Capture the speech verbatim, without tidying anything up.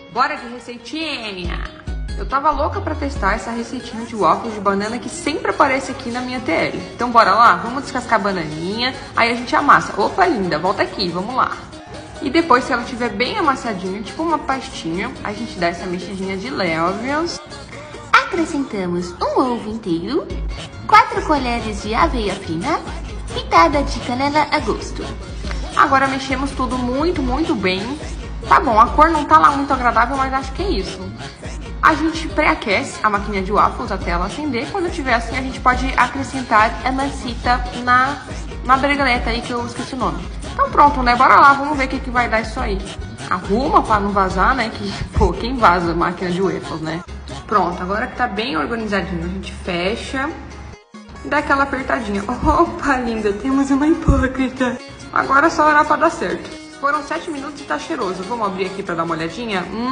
Bora de receitinha! Eu tava louca pra testar essa receitinha de waffles de banana que sempre aparece aqui na minha T L. Então bora lá? Vamos descascar a bananinha, aí a gente amassa. Opa, linda, volta aqui, vamos lá. E depois, se ela estiver bem amassadinha, tipo uma pastinha, a gente dá essa mexidinha de leves. Acrescentamos um ovo inteiro, quatro colheres de aveia fina, pitada de canela a gosto. Agora mexemos tudo muito, muito bem. Tá bom, a cor não tá lá muito agradável, mas acho que é isso. A gente pré-aquece a maquininha de waffles até ela acender. Quando tiver assim, a gente pode acrescentar a massita na, na bregaleta aí, que eu esqueci o nome. Então pronto, né? Bora lá, vamos ver o que, que vai dar isso aí. Arruma pra não vazar, né? Que, pô, quem vaza a máquina de waffles, né? Pronto, agora que tá bem organizadinho, a gente fecha e dá aquela apertadinha. Opa, linda, temos uma hipócrita. Agora é só orar pra dar certo. Foram sete minutos e tá cheiroso. Vamos abrir aqui pra dar uma olhadinha? Hum.